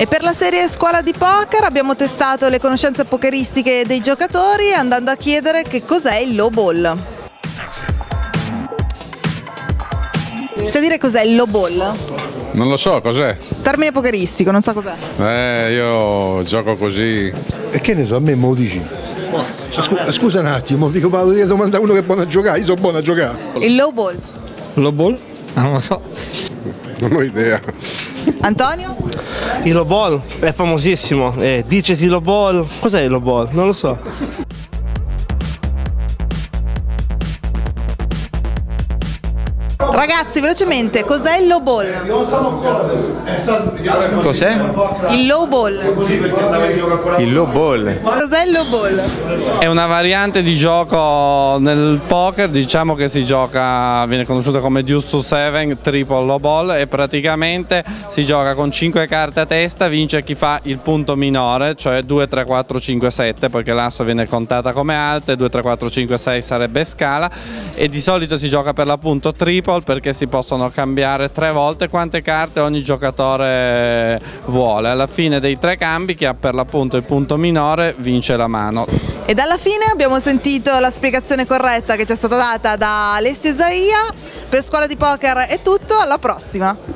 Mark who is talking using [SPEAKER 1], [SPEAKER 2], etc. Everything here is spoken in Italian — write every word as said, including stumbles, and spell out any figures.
[SPEAKER 1] E per la serie Scuola di Poker abbiamo testato le conoscenze pokeristiche dei giocatori andando a chiedere che cos'è il low ball. Sai dire cos'è il low ball?
[SPEAKER 2] Non lo so, cos'è?
[SPEAKER 1] Termine pokeristico, non so cos'è.
[SPEAKER 2] Eh, io gioco così.
[SPEAKER 3] E che ne so, a me me lo dici. Scusa, scusa un attimo, dico, ma devo domandare a uno che è buono a giocare, io sono buono a giocare.
[SPEAKER 1] Il low ball.
[SPEAKER 4] Low ball? Ah, non lo so.
[SPEAKER 2] Non ho idea.
[SPEAKER 1] Antonio?
[SPEAKER 5] Il low ball è famosissimo, eh, dicesi low ball. Cos'è il low ball? Non lo so.
[SPEAKER 1] Ragazzi, velocemente, cos'è il low ball?
[SPEAKER 4] Cos'è?
[SPEAKER 1] Il low ball.
[SPEAKER 4] Il low ball.
[SPEAKER 1] Cos'è il low ball?
[SPEAKER 4] È una variante di gioco nel poker, diciamo che si gioca, viene conosciuta come deuce to seven, triple low ball, e praticamente si gioca con cinque carte a testa, vince chi fa il punto minore, cioè due, tre, quattro, cinque, sette, poiché l'asso viene contata come alte, due, tre, quattro, cinque, sei sarebbe scala, e di solito si gioca per l'appunto triple perché si possono cambiare tre volte quante carte ogni giocatore vuole. Alla fine dei tre cambi chi ha per l'appunto il punto minore vince la mano.
[SPEAKER 1] Ed alla fine abbiamo sentito la spiegazione corretta che ci è stata data da Alessio Isaia. Per Scuola di Poker è tutto, alla prossima!